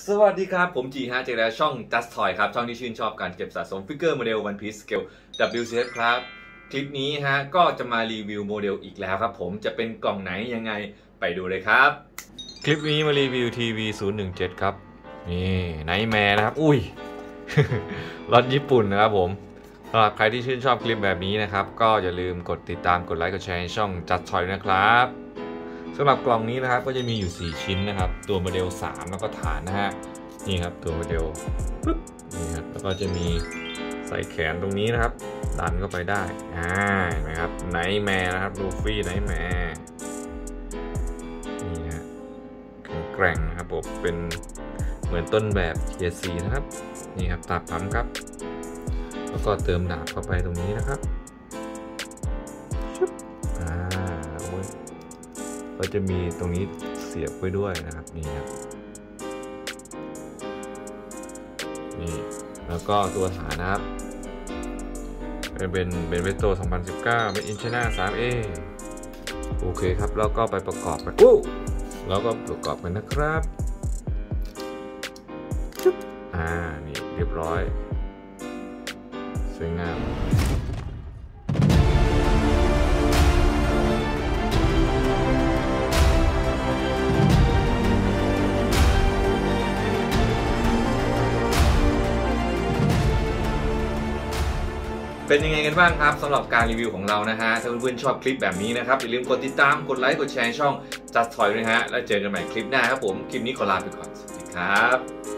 สวัสดีครับผมจีฮะจากช่อง Just Toy ครับช่องที่ชื่นชอบการเก็บสะสมฟิกเกอร์โมเดล One Piece Scale WCF ครับคลิปนี้ฮะก็จะมารีวิวโมเดลอีกแล้วครับผมจะเป็นกล่องไหนยังไงไปดูเลยครับคลิปนี้มารีวิวทีวี017ครับนี่ไนท์แมร์นะครับอุ้ย รถญี่ปุ่นนะครับผมสำหรับใครที่ชื่นชอบคลิปแบบนี้นะครับก็อย่าลืมกดติดตามกดไลค์กดแชร์ช่อง Just Toy นะครับสำหรับกล่องนี้นะครับก็จะมีอยู่4ชิ้นนะครับตัวโมเดล3แล้วก็ฐานนะฮะนี่ครับตัวโมเดลปึ๊บนี่ครับแล้วก็จะมีใส่แขนตรงนี้นะครับดันเข้าไปได้เห็นไหมครับไนท์แมร์นะครับลูฟี่ไนท์แมร์นี่ฮะแกร่งนะครับผมเป็นเหมือนต้นแบบเทียร์ซีนะครับนี่ครับตาปั๊มครับแล้วก็เติมดาบเข้าไปตรงนี้นะครับก็จะมีตรงนี้เสียบไว้ด้วยนะครับนี่ครับนี่แล้วก็ตัวฐานนะครับเป็นเวสโต2019เป็นอินชาน่า 3A โอเคครับแล้วก็ไปประกอบกันแล้วก็ประกอบกันนะครับนี่เรียบร้อยสวยงามเป็นยังไงกันบ้างครับสำหรับการรีวิวของเรานะฮะถ้าเพื่อนๆชอบคลิปแบบนี้นะครับอย่าลืมกดติดตามกดไลค์กดแชร์ช่อง Just Toy ด้วยนะฮะแล้วเจอกันใหม่คลิปหน้าครับผมคลิปนี้ขอลาไปก่อนสวัสดีครับ